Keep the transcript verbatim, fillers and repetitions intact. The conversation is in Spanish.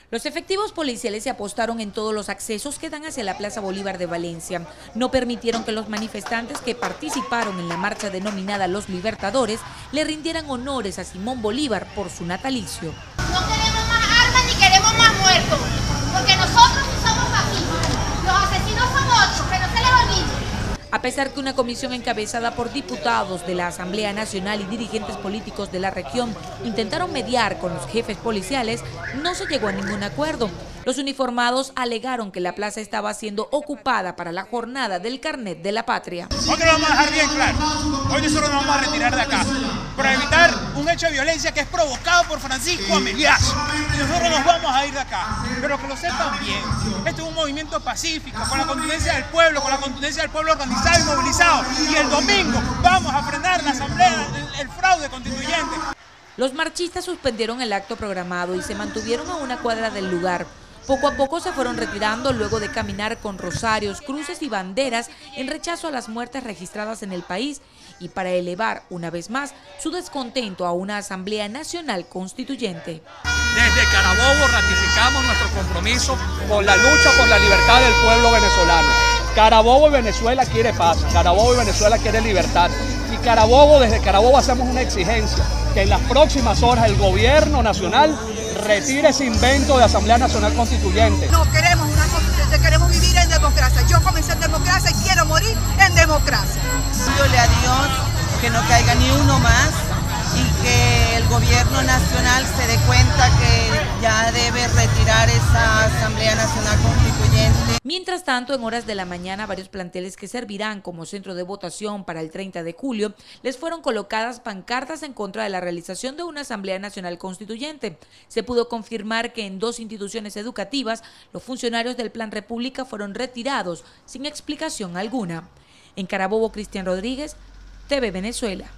Los efectivos policiales se apostaron en todos los accesos que dan hacia la Plaza Bolívar de Valencia. No permitieron que los manifestantes que participaron en la marcha denominada Los Libertadores le rindieran honores a Simón Bolívar por su natalicio. No queremos más armas ni queremos más muertos, porque nosotros sí somos fascistas. Los asesinos son otros, que no se les olvide. A pesar que una comisión encabezada por diputados de la Asamblea Nacional y dirigentes políticos de la región intentaron mediar con los jefes policiales, no se llegó a ningún acuerdo. Los uniformados alegaron que la plaza estaba siendo ocupada para la jornada del carnet de la patria. Hoy lo vamos a dejar bien claro. Hoy nosotros nos vamos a retirar de acá para evitar un hecho de violencia que es provocado por Francisco Ameliazo. Y nosotros nos vamos a ir de acá, pero que lo sepan bien. Esto es un movimiento pacífico, con la contundencia del pueblo, con la contundencia del pueblo organizado y movilizado. Y el domingo vamos a frenar la asamblea, el, el fraude constituyente. Los marchistas suspendieron el acto programado y se mantuvieron a una cuadra del lugar. Poco a poco se fueron retirando luego de caminar con rosarios, cruces y banderas en rechazo a las muertes registradas en el país y para elevar una vez más su descontento a una Asamblea Nacional Constituyente. Desde Carabobo ratificamos nuestro compromiso con la lucha por la libertad del pueblo venezolano. Carabobo y Venezuela quiere paz, Carabobo y Venezuela quiere libertad. Y Carabobo, desde Carabobo hacemos una exigencia, que en las próximas horas el gobierno nacional retire ese invento de Asamblea Nacional Constituyente. No queremos una constituyente, queremos vivir en democracia. Yo comencé en democracia y quiero morir en democracia. Pidiéndole a Dios que no caiga ni uno más y que el gobierno nacional se dé cuenta que ya debe retirar esa Asamblea Nacional Constituyente. Mientras tanto, en horas de la mañana, varios planteles que servirán como centro de votación para el treinta de julio, les fueron colocadas pancartas en contra de la realización de una Asamblea Nacional Constituyente. Se pudo confirmar que en dos instituciones educativas, los funcionarios del Plan República fueron retirados sin explicación alguna. En Carabobo, Cristian Rodríguez, T V Venezuela.